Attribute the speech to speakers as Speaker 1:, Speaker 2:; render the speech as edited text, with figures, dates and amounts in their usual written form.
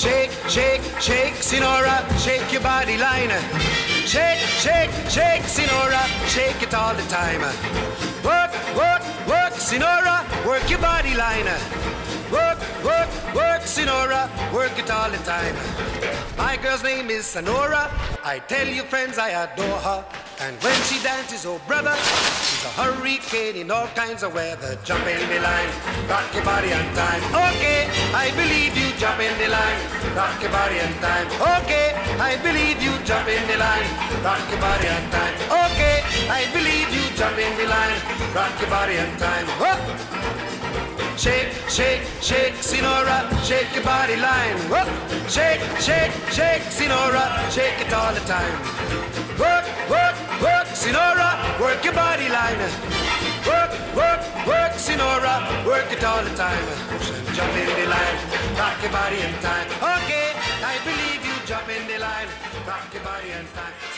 Speaker 1: Shake, shake, shake, Sinora, shake your body line. Shake, shake, shake, Sinora, shake it all the time. Work, work, work, Sinora, work your body line. Work, work, work, Sinora, work it all the time. My girl's name is Sonora. I tell you friends, I adore her. And when she dances, oh brother, she's a hurricane in all kinds of weather. Jump in the line, rock your body on time. Okay, I believe you, jump in the line, rock your body on time. Okay, I believe you, jump in the line, rock your body on time. Okay, I believe you, jump in the line, rock your body on time. Whoa. Shake, shake, shake, Sinora, shake your body line. Whoa. Shake, shake, shake, Sinora, shake it all the time. Work, work, work, Sinora, work your body line. Work, work, work, Sinora, work it all the time. Jump in the line, rock your body in time. Okay, I believe you, jump in the line, rock your body in time.